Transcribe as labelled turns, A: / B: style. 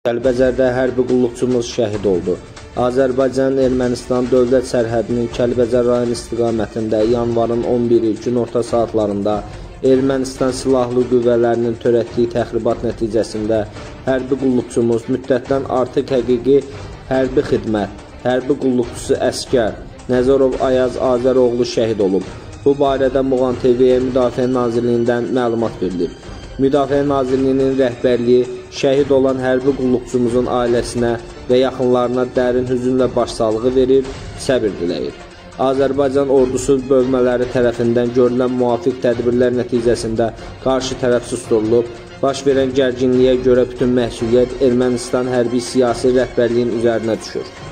A: Kəlbəcərdə hərbi qulluqçumuz şəhid oldu. Azərbaycan-Ermənistan dövlət sərhədinin Kəlbəcər rayon istiqamətində yanvarın 11-i günorta saatlarında Ermənistan silahlı qüvvələrinin törətdiyi təxribat nəticəsində hərbi qulluqçumuz müddətdən artıq həqiqi hərbi xidmət, hərbi qulluqçusu əskər Nəzərov Ayaz Azəroğlu şəhid olub. Bu barədə Muğan TV-yə Müdafiə Nazirliyindən məlumat verilib. Müdafiə Nazirliyinin rəhbərliyi şəhid olan hərbi qulluqçumuzun ailəsinə və yaxınlarına dərin hüzünlə başsağlığı verir, səbir diləyir. Azərbaycan ordusu bölmələri tərəfindən görülən müvafiq tədbirlər nəticəsində qarşı tərəf susturulub, baş verən gərginliyə görə bütün məsuliyyət Ermənistan hərbi siyasi rəhbərliyin üzərinə düşür.